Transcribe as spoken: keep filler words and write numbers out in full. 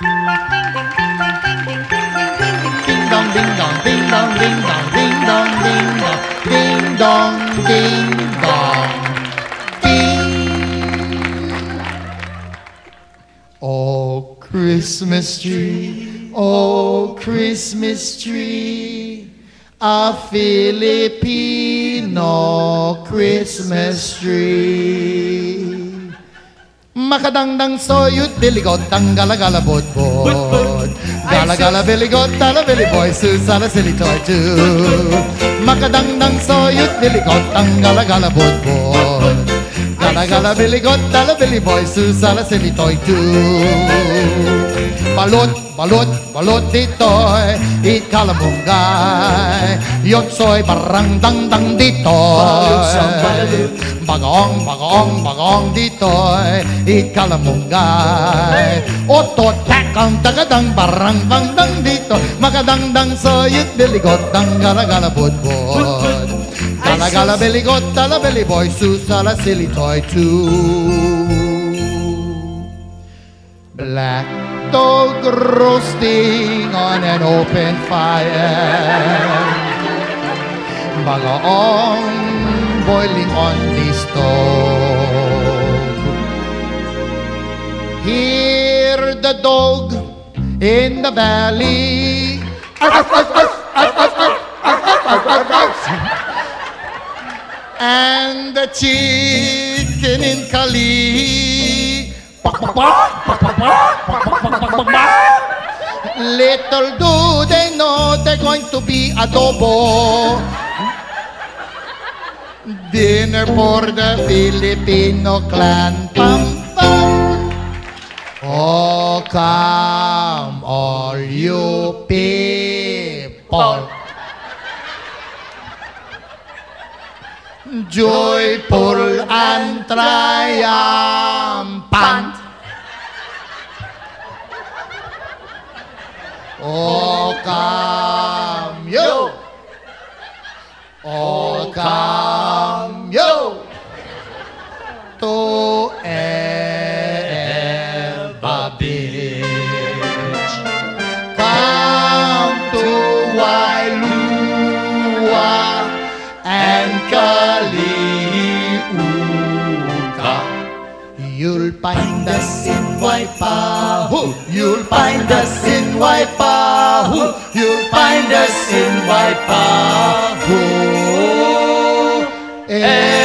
Ding dong, ding dong, ding dong, ding dong, ding dong, ding dong, ding dong, ding dong, ding. Oh, Christmas tree, oh, Christmas tree, a Filipino Christmas tree. Makadangdang soyut biligot ang galagala bodbod. Galagala biligot tala billy boy susala silly toy too. Makadangdang soyut biligot ang galagala bodbod. Galagala biligot tala billy boy susala silly toy too. Balot, balot, balot dito'y ikalamunggay. Yotso'y barang dang dang dito'y bagong, bagong, bagong dito'y ikalamunggay. Otot, takang, tagadang, barang bang dang dito. Makadangdang soyut biligot ang galagala budbud. Galagala biligot tala billy boy susala silly toy too. Black dog roasting on an open fire, bagaong boiling on the stove. Hear the dog in the valley, and the chicken in Cali. Little do they know they're going to be adobo. Dinner for the Filipino clan. Pam pam. Oh, come all you people. Joyful and triumphant. Oh, come you. Oh, come you to Eva Beach. Come to Wailua and Kaliuka. You'll find us in Waipahu. You'll find us in Waipahu. You'll find us in Waipahu.